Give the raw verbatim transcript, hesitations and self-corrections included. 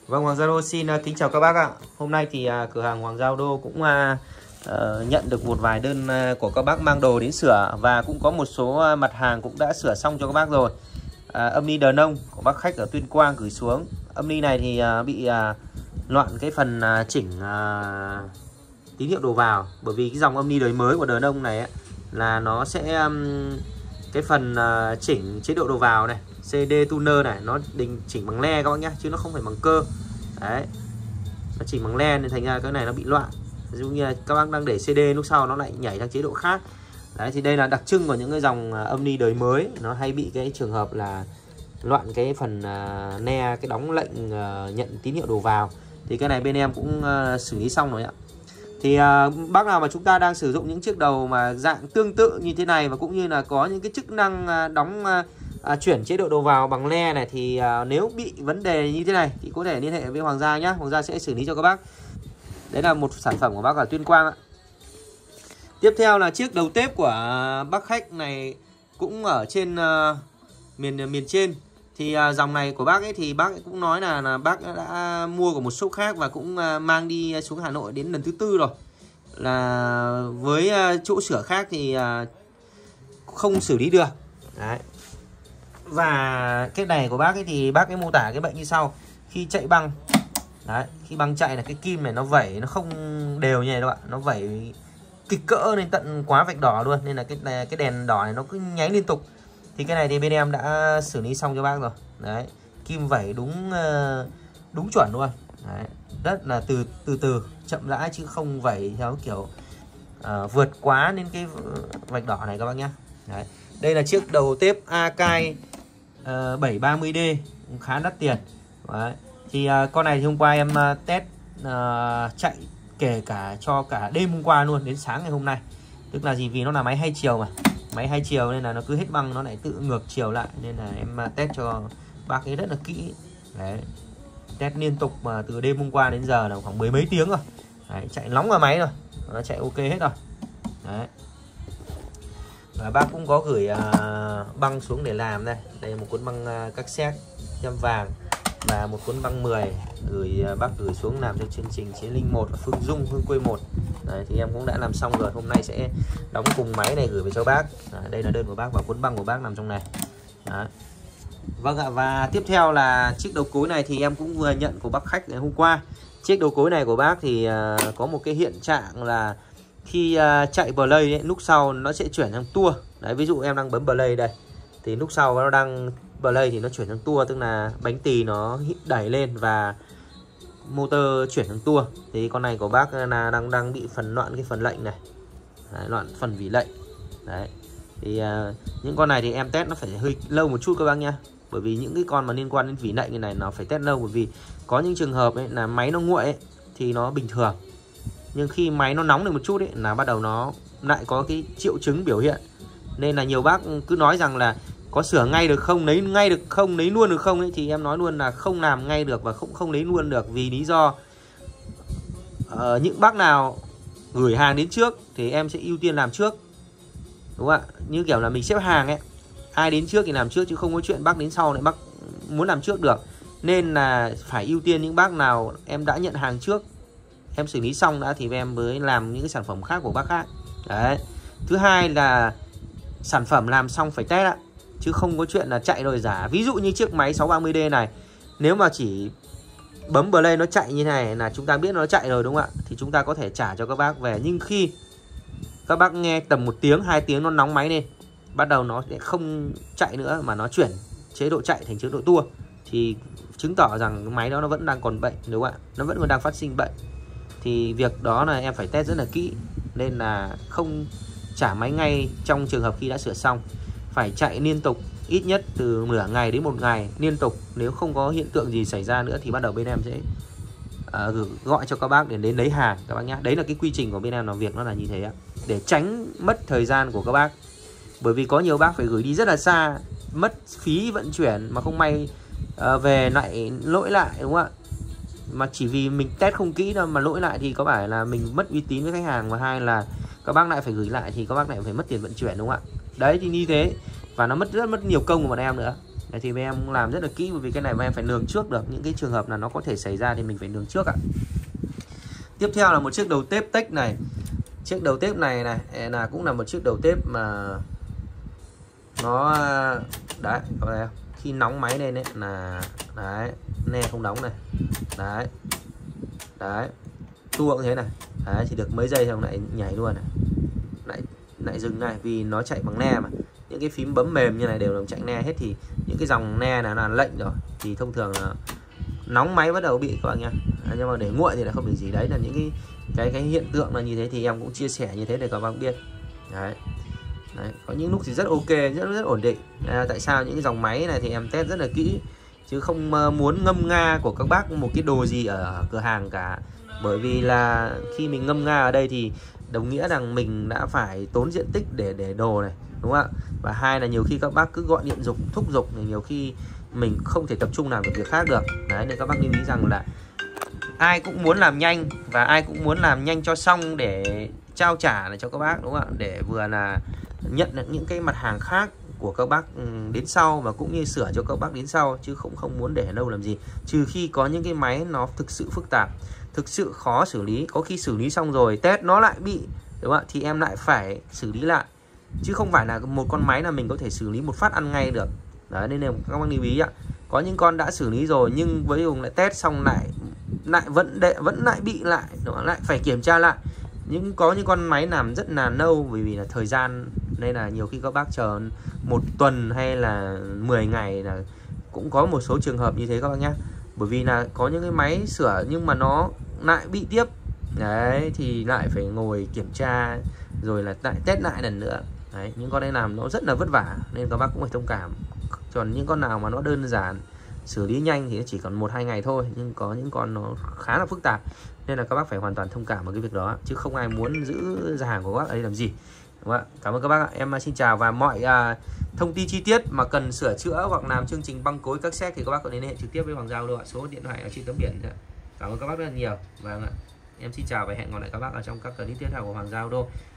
Vâng, Hoàng Gia Đô xin uh, kính chào các bác ạ. Hôm nay thì uh, cửa hàng Hoàng Gia Đô cũng uh, uh, nhận được một vài đơn uh, của các bác mang đồ đến sửa. Và cũng có một số uh, mặt hàng cũng đã sửa xong cho các bác rồi. uh, Âm ni đờn nông của bác khách ở Tuyên Quang gửi xuống. Âm ni này thì uh, bị uh, loạn cái phần uh, chỉnh uh, tín hiệu đầu vào. Bởi vì cái dòng âm ni đời mới của đờn nông này ấy, là nó sẽ um, cái phần uh, chỉnh chế độ đầu vào này, xê đê tuner này, nó đình chỉnh bằng le các bác nhé, chứ nó không phải bằng cơ. Đấy, nó chỉnh bằng le nên thành ra cái này nó bị loạn. Ví dụ như là các bác đang để xê đê, lúc sau nó lại nhảy sang chế độ khác. Đấy, thì đây là đặc trưng của những cái dòng âm ni đời mới, nó hay bị cái trường hợp là loạn cái phần uh, ne, cái đóng lệnh uh, nhận tín hiệu đầu vào. Thì cái này bên em cũng uh, xử lý xong rồi ạ. Thì uh, bác nào mà chúng ta đang sử dụng những chiếc đầu mà dạng tương tự như thế này, và cũng như là có những cái chức năng uh, đóng uh, À, chuyển chế độ đầu vào bằng le này, thì à, nếu bị vấn đề như thế này thì có thể liên hệ với Hoàng Gia nhé. Hoàng Gia sẽ xử lý cho các bác. Đấy là một sản phẩm của bác ở Tuyên Quang ạ. Tiếp theo là chiếc đầu tép của bác khách này, cũng ở trên uh, miền miền trên. Thì uh, dòng này của bác ấy thì bác ấy cũng nói là, là bác đã mua của một shop khác và cũng uh, mang đi xuống Hà Nội đến lần thứ tư rồi. Là với uh, chỗ sửa khác thì uh, không xử lý được. Đấy. Và cái này của bác ấy thì bác ấy mô tả cái bệnh như sau. Khi chạy băng, đấy, khi băng chạy là cái kim này nó vẩy, nó không đều như này đâu ạ. Nó vẩy kịch cỡ lên tận quá vạch đỏ luôn. Nên là cái này, cái đèn đỏ này nó cứ nháy liên tục. Thì cái này thì bên em đã xử lý xong cho bác rồi. Đấy, kim vẩy đúng đúng chuẩn luôn. Đấy, rất là từ từ từ chậm rãi, chứ không vẩy theo kiểu uh, vượt quá lên cái vạch đỏ này các bác nhé. Đấy, đây là chiếc đầu tép Akai uh, bảy ba mươi D, cũng khá đắt tiền. Đấy. Thì uh, con này thì hôm qua em uh, test uh, chạy kể cả cho cả đêm hôm qua luôn, đến sáng ngày hôm nay. Tức là gì, vì nó là máy hai chiều mà, máy hai chiều nên là nó cứ hết băng nó lại tự ngược chiều lại, nên là em uh, test cho bác ấy rất là kỹ. Đấy, test liên tục mà từ đêm hôm qua đến giờ là khoảng mười mấy tiếng rồi. Đấy, chạy nóng vào máy rồi, nó chạy ok hết rồi. Đấy. Và bác cũng có gửi uh, băng xuống để làm đây. Đây là một cuốn băng uh, các set châm vàng và một cuốn băng mười gửi uh, bác gửi xuống làm cho chương trình Chiến Linh một và Phương Dung Hương Quê một. Đấy, thì em cũng đã làm xong rồi. Hôm nay sẽ đóng cùng máy này gửi về cho bác. Đấy, đây là đơn của bác và cuốn băng của bác nằm trong này. Đấy. Vâng ạ, và tiếp theo là chiếc đầu cối này thì em cũng vừa nhận của bác khách ngày hôm qua. Chiếc đầu cối này của bác thì uh, có một cái hiện trạng là khi uh, chạy play ấy, lúc sau nó sẽ chuyển sang tua. Đấy, ví dụ em đang bấm play đây, thì lúc sau nó đang play thì nó chuyển sang tua, tức là bánh tì nó đẩy lên và motor chuyển sang tua. Thì con này của bác là đang đang bị phần loạn cái phần lệnh này. Đấy, loạn phần vỉ lệnh. Đấy. Thì uh, những con này thì em test nó phải hơi lâu một chút các bác nha. Bởi vì những cái con mà liên quan đến vỉ lệnh như này nó phải test lâu, bởi vì có những trường hợp ấy là máy nó nguội ấy, thì nó bình thường. Nhưng khi máy nó nóng được một chút ấy là bắt đầu nó lại có cái triệu chứng biểu hiện. Nên là nhiều bác cứ nói rằng là có sửa ngay được không, lấy ngay được không, lấy luôn được không ấy, thì em nói luôn là không làm ngay được và không không lấy luôn được. Vì lý do uh, những bác nào gửi hàng đến trước thì em sẽ ưu tiên làm trước, đúng không ạ? Như kiểu là mình xếp hàng ấy, ai đến trước thì làm trước, chứ không có chuyện bác đến sau lại bác muốn làm trước được. Nên là phải ưu tiên những bác nào em đã nhận hàng trước, em xử lý xong đã thì em mới làm những cái sản phẩm khác của bác khác. Đấy. Thứ hai là sản phẩm làm xong phải test ạ, chứ không có chuyện là chạy rồi giả. Ví dụ như chiếc máy sáu ba mươi D này, nếu mà chỉ bấm play nó chạy như này là chúng ta biết nó chạy rồi, đúng không ạ? Thì chúng ta có thể trả cho các bác về. Nhưng khi các bác nghe tầm một tiếng, hai tiếng nó nóng máy lên, bắt đầu nó sẽ không chạy nữa mà nó chuyển chế độ chạy thành chế độ tua, thì chứng tỏ rằng cái máy đó nó vẫn đang còn bệnh, đúng không ạ? Nó vẫn còn đang phát sinh bệnh. Thì việc đó là em phải test rất là kỹ. Nên là không trả máy ngay trong trường hợp khi đã sửa xong. Phải chạy liên tục ít nhất từ nửa ngày đến một ngày liên tục. Nếu không có hiện tượng gì xảy ra nữa thì bắt đầu bên em sẽ uh, gọi cho các bác để đến lấy hàng các bác nhé. Đấy là cái quy trình của bên em làm việc, nó là như thế ạ, để tránh mất thời gian của các bác. Bởi vì có nhiều bác phải gửi đi rất là xa, mất phí vận chuyển mà không may uh, về lại lỗi lại, đúng không ạ? Mà chỉ vì mình test không kỹ đâu mà lỗi lại thì có phải là mình mất uy tín với khách hàng, và hai là các bác lại phải gửi lại thì các bác lại phải mất tiền vận chuyển, đúng không ạ? Đấy thì như thế, và nó mất rất mất nhiều công của bọn em nữa. Đấy, thì em cũng làm rất là kỹ, bởi vì cái này em phải lường trước được những cái trường hợp là nó có thể xảy ra thì mình phải lường trước ạ. Tiếp theo là một chiếc đầu tép tech này. Chiếc đầu tép này này là cũng là một chiếc đầu tép mà nó đấy, các bạn khi nóng máy lên đấy là đấy, ne không đóng này, đấy đấy, tua thế này, đấy chỉ được mấy giây xong lại nhảy luôn này, lại lại dừng này, vì nó chạy bằng ne mà. Những cái phím bấm mềm như này đều là chạy ne hết, thì những cái dòng ne là là lệnh rồi thì thông thường là nóng máy bắt đầu bị các bạn nha. À, nhưng mà để nguội thì lại không được gì. Đấy là những cái cái cái hiện tượng là như thế, thì em cũng chia sẻ như thế để các bạn biết. Đấy. Đấy, có những lúc thì rất ok, rất rất ổn định. À, tại sao những cái dòng máy này thì em test rất là kỹ, chứ không muốn ngâm nga của các bác một cái đồ gì ở cửa hàng cả. Bởi vì là khi mình ngâm nga ở đây thì đồng nghĩa rằng mình đã phải tốn diện tích để để đồ này, đúng không ạ? Và hai là nhiều khi các bác cứ gọi điện dục thúc giục thì nhiều khi mình không thể tập trung làm được việc khác được. Đấy, nên các bác lưu ý rằng là ai cũng muốn làm nhanh và ai cũng muốn làm nhanh cho xong để trao trả này cho các bác, đúng không ạ? Để vừa là nhận được những cái mặt hàng khác của các bác đến sau, và cũng như sửa cho các bác đến sau, chứ không không muốn để lâu làm gì. Trừ khi có những cái máy nó thực sự phức tạp, thực sự khó xử lý, có khi xử lý xong rồi test nó lại bị, đúng không ạ? Thì em lại phải xử lý lại, chứ không phải là một con máy là mình có thể xử lý một phát ăn ngay được. Đấy, nên là các bác lưu ý ạ. Có những con đã xử lý rồi nhưng với dùng lại test xong lại lại vẫn đệ vẫn lại bị lại, nó lại phải kiểm tra lại. Nhưng có những con máy làm rất là lâu bởi vì là thời gian, nên là nhiều khi các bác chờ một tuần hay là mười ngày là cũng có một số trường hợp như thế các bác nhé. Bởi vì là có những cái máy sửa nhưng mà nó lại bị tiếp. Đấy, thì lại phải ngồi kiểm tra rồi là lại test lại lần nữa. Đấy, những con này làm nó rất là vất vả nên các bác cũng phải thông cảm. Còn những con nào mà nó đơn giản, xử lý nhanh thì chỉ còn một hai ngày thôi, nhưng có những con nó khá là phức tạp nên là các bác phải hoàn toàn thông cảm vào cái việc đó, chứ không ai muốn giữ gia hàng của các bác ở đây làm gì, đúng không ạ? Cảm ơn các bác ạ. Em xin chào, và mọi à, thông tin chi tiết mà cần sửa chữa hoặc làm chương trình băng cối các set thì các bác có liên hệ trực tiếp với Hoàng Giao luôn ạ. Số điện thoại ở trên tấm biển. Cảm ơn các bác rất là nhiều. Vâng ạ. Em xin chào và hẹn gặp lại các bác ở trong các clip tiếp theo của Hoàng Giao Đô.